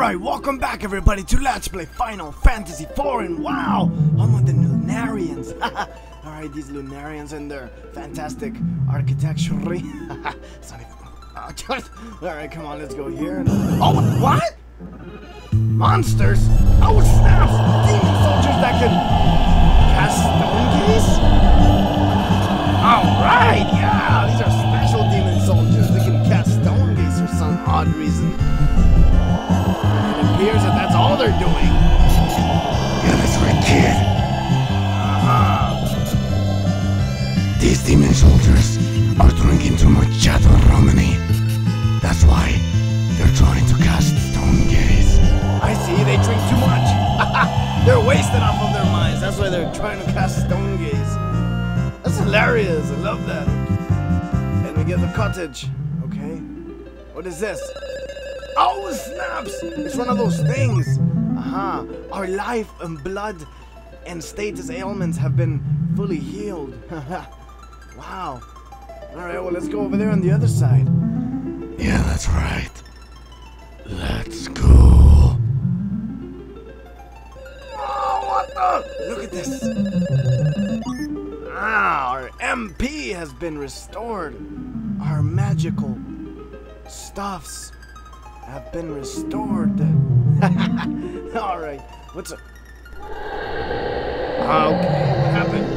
Alright, welcome back everybody to Let's Play Final Fantasy IV, and wow, home of the Lunarians. Alright, these Lunarians and their fantastic architecture. It's not even... Alright, come on, let's go here. Oh, what? Monsters? Oh, snaps! Demon soldiers that can cast stone gaze? Alright, yeah, these are special demon soldiers. They can cast stone gaze for some odd reason. It appears that that's all they're doing. Yeah, that's right, kid. These demon soldiers are drinking too much Chateau Romany. That's why they're trying to cast stone gaze. I see, they drink too much. They're wasted off of their minds. That's why they're trying to cast stone gaze. That's hilarious. I love that. And we get the cottage. Okay. What is this? Oh, snaps! It's one of those things. Our life and blood and status ailments have been fully healed. Wow. Alright, well, let's go over there on the other side. Yeah, that's right. Let's go. Oh, what the? Look at this. Our MP has been restored. Our magical stuffs have been restored. Alright, what's up? Okay, what happened?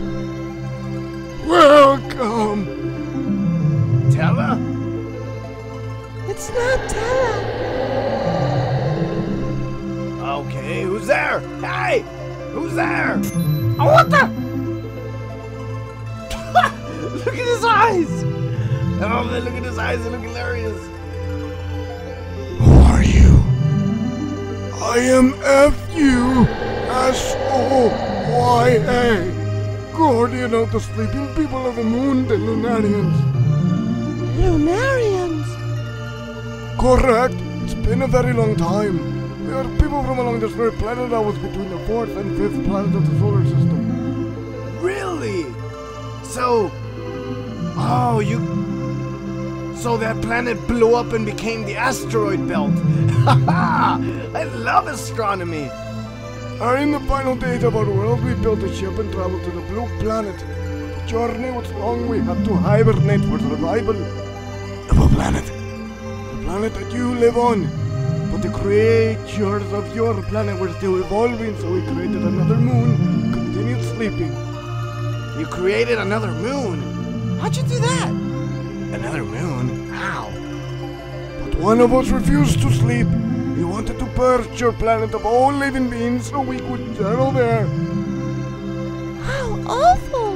Welcome. Tella? It's not Tella. Okay, who's there? Hey! Who's there? Oh, what the? Look at his eyes! Oh man, look at his eyes, they look hilarious. Who are you? I am F-U-S-O-Y-A, guardian of the sleeping people of the moon, the Lunarians. Lunarians? Correct. It's been a very long time. We are people from along this very planet that was between the 4th and 5th planet of the solar system. Really? So... Oh, So that planet blew up and became the asteroid belt. I love astronomy. In the final days of our world, we built a ship and traveled to the blue planet. The journey was long. We had to hibernate for survival. The blue planet? The planet that you live on. But the creatures of your planet were still evolving, so we created another moon, continued sleeping. You created another moon? How'd you do that? Another moon? How? But one of us refused to sleep. He wanted to purge your planet of all living beings so we could settle there. How awful!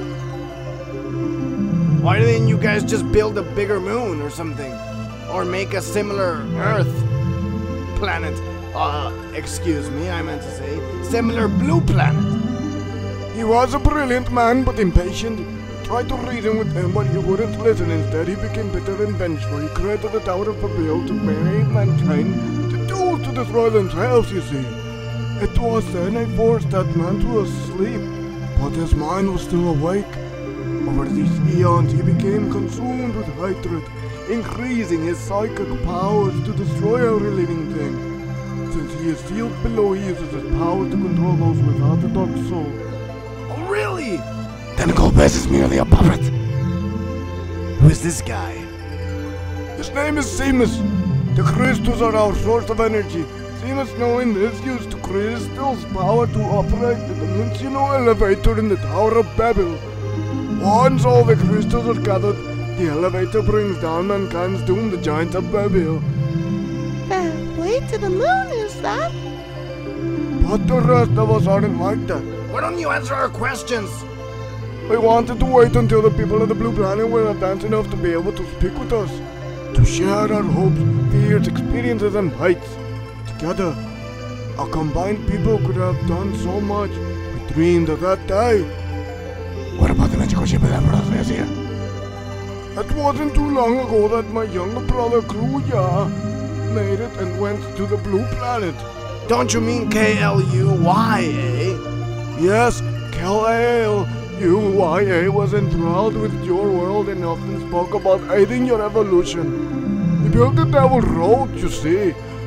Why didn't you guys just build a bigger moon or something? Or make a similar Earth planet? Excuse me, I meant to say similar blue planet. He was a brilliant man, but impatient. Tried to reason with him, but he wouldn't listen. Instead, he became bitter and vengeful. He created the Tower of Babel to marry mankind, the tools to destroy themselves, you see. It was then I forced that man to sleep, but his mind was still awake. Over these eons, he became consumed with hatred, increasing his psychic powers to destroy every living thing. Since he is sealed below, he uses his powers to control those without the dark soul. Oh, really? Then Golbez is merely a puppet. Who is this guy? His name is Seamus. The crystals are our source of energy. Seamus, knowing this, used to crystals' power to operate the dimensional elevator in the Tower of Babel. Once all the crystals are gathered, the elevator brings down mankind's doom, the giants of Babel. The way to the moon, is that? But the rest of us aren't like that. Why don't you answer our questions? We wanted to wait until the people of the blue planet were advanced enough to be able to speak with us, to share our hopes, fears, experiences, and fights. Together, our combined people could have done so much. We dreamed of that day. What about the magical ship of Ambrosia? It wasn't too long ago that my younger brother Kruya made it and went to the blue planet. Don't you mean K-L-U-Y-A? Yes, K-L-U-Y-A was enthralled with your world and often spoke about aiding your evolution. He built the Devil Road, you see,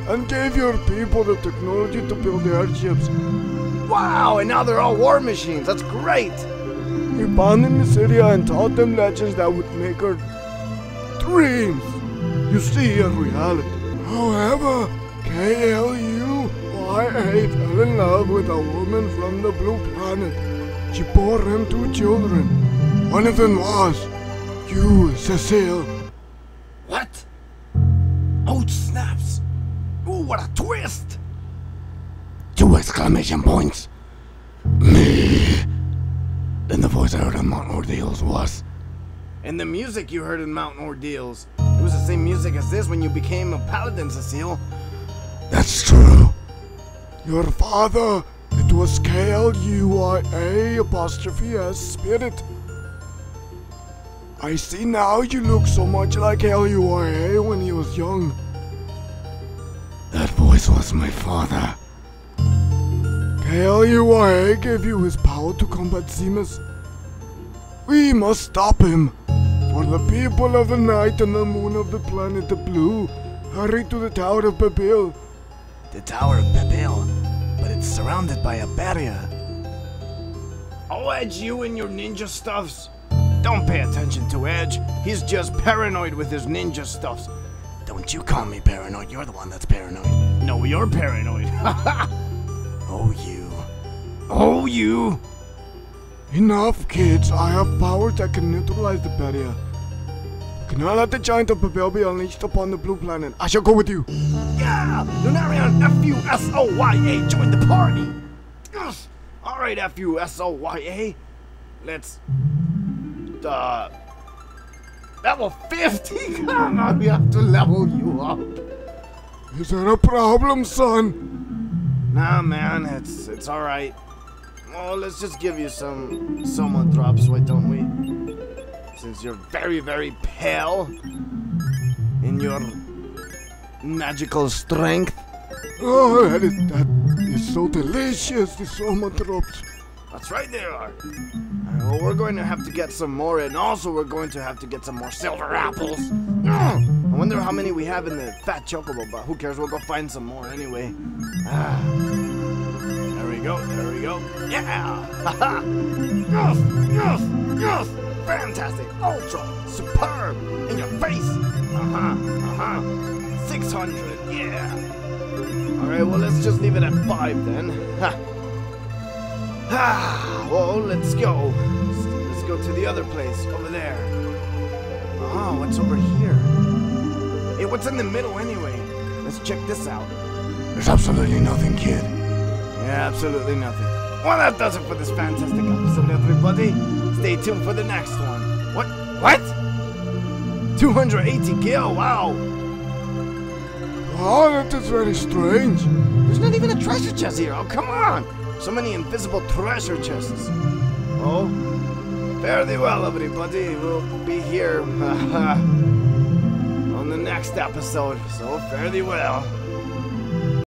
and gave your people the technology to build airships. Wow, and now they're all war machines. That's great. He found in Mysidia and taught them legends that would make our dreams, you see, a reality. However, KLUYA fell in love with a woman from the blue planet. She bore him 2 children. One of them was you, Cecile. What? Oh, snaps. Ooh, what a twist. 2 exclamation points. Me. Then the voice I heard on Mount Ordeals was. And the music you heard in Mountain Ordeals, it was the same music as this when you became a paladin, Cecile. That's true. Your father, it was KLUYA''S spirit. I see now you look so much like KLUYA when he was young. That voice was my father. KLUYA gave you his power to combat Zemus. We must stop him. For the people of the night and the moon of the planet the blue, hurry to the Tower of Babil. The Tower of Babil, but it's surrounded by a barrier. Oh, Edge, you and your ninja stuffs. Don't pay attention to Edge. He's just paranoid with his ninja stuffs. Don't you call me paranoid. You're the one that's paranoid. No, you're paranoid. Oh, you. Oh, you. Enough, kids. I have powers that can neutralize the barrier. Cannot let the giant of Babel be unleashed upon the blue planet. I shall go with you. Yeah! Lunarian FUSOYA, join the party! Yes. Alright, FUSOYA. Let's... level 50? Come on, we have to level you up. Is there a problem, son? Nah, man, it's alright. Oh, let's just give you some Soma drops, why don't we? Since you're very, very pale in your magical strength. Oh, that is so delicious, the Soma drops. That's right, they are. Well, we're going to have to get some more, and also we're going to have to get some more silver apples. I wonder how many we have in the fat chocobo, but who cares? We'll go find some more anyway. There we go, there we go. Yeah! Haha! Yes, yes, yes! Fantastic, ultra, superb, in your face. 600, yeah. All right, well, let's just leave it at 5 then. Well, let's go. Let's go to the other place over there. What's over here? Hey, what's in the middle anyway? Let's check this out. There's absolutely nothing, kid. Yeah, absolutely nothing. Well, that does it for this fantastic episode, everybody. Stay tuned for the next one. What? 280 gil, wow. Wow, that is very strange. There's not even a treasure chest here, oh, come on. So many invisible treasure chests. Oh, fare thee well, everybody. We'll be here on the next episode, so fare thee well.